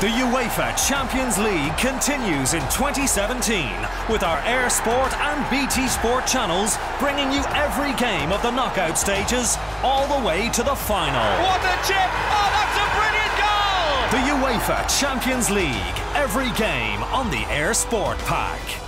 The UEFA Champions League continues in 2017 with our Air Sport and BT Sport channels bringing you every game of the knockout stages all the way to the final. What a chip! Oh, that's a brilliant goal! The UEFA Champions League, every game on the Air Sport pack.